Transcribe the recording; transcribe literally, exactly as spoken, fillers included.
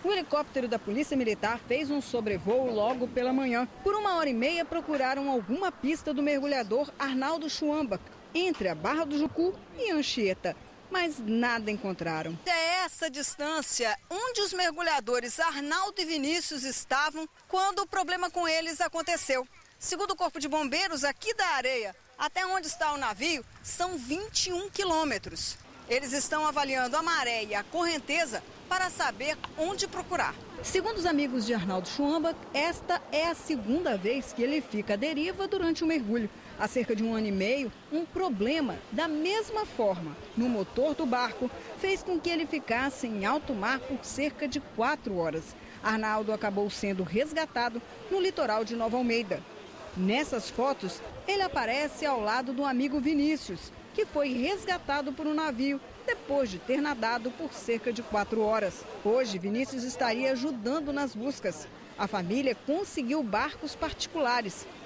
O helicóptero da Polícia Militar fez um sobrevoo logo pela manhã. Por uma hora e meia procuraram alguma pista do mergulhador Arnaldo Schwambach, entre a Barra do Jucu e Anchieta, mas nada encontraram. É essa distância onde os mergulhadores Arnaldo e Vinícius estavam quando o problema com eles aconteceu. Segundo o Corpo de Bombeiros, aqui da areia até onde está o navio são vinte e um quilômetros. Eles estão avaliando a maré e a correnteza para saber onde procurar. Segundo os amigos de Arnaldo Schwambach, esta é a segunda vez que ele fica à deriva durante o mergulho. Há cerca de um ano e meio, um problema da mesma forma no motor do barco fez com que ele ficasse em alto mar por cerca de quatro horas. Arnaldo acabou sendo resgatado no litoral de Nova Almeida. Nessas fotos, ele aparece ao lado do amigo Vinícius, que foi resgatado por um navio depois de ter nadado por cerca de quatro horas. Hoje, Vinícius estaria ajudando nas buscas. A família conseguiu barcos particulares